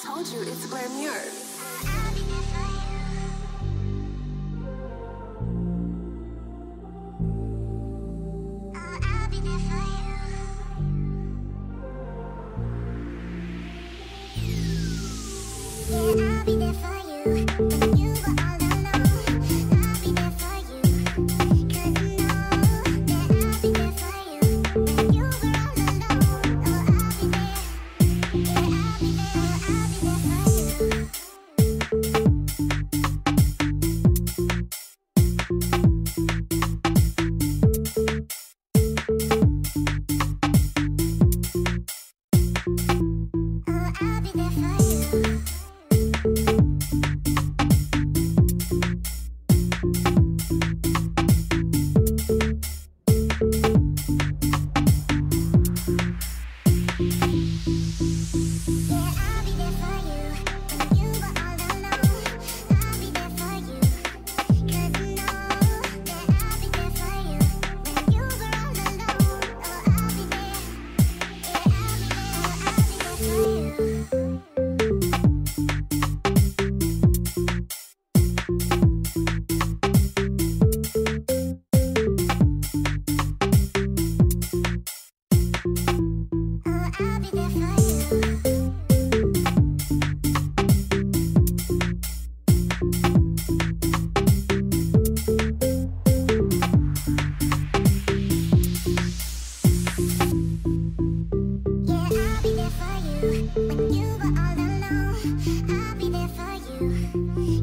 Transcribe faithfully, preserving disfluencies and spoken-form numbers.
Told you, it's Blair Muir. I'll be there for you when you were all alone. I'll be there for you, 'cause I know that I'll be there for you when you were all alone. Oh, I'll be there, yeah, I'll be there, I'll be there for you. Oh, I'll be there for you. When you were all alone, I'll be there for you.